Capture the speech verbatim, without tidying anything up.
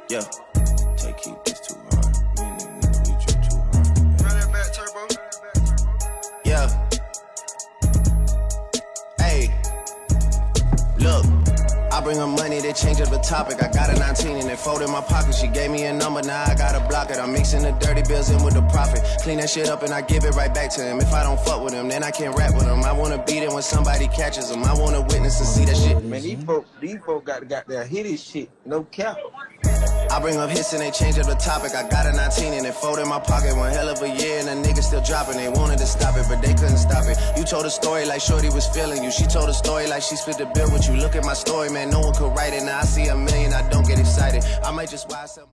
Yeah, take keep this too hard. Me and nigga, nigga, we trip too hard. Run that back, turbo. Yeah. Hey, look. I bring her money, they change up the topic. I got a nineteen and it fold in my pocket. She gave me a number, now I gotta block it. I'm mixing the dirty bills in with the profit. Clean that shit up and I give it right back to him. If I don't fuck with him, then I can't rap with him. I wanna beat him when somebody catches him. I wanna witness and see that shit. Man, these folk, these folk got, got their hit his shit, no cap. I bring up hits and they change up the topic. I got a nineteen and it fold in my pocket. One hell of a year and the niggas still dropping. They wanted to stop it, but they couldn't stop it. You told a story like Shorty was feeling you. She told a story like she split the bill with you. Look at my story, man, no one could write it. Now I see a million, I don't get excited. I might just buy some.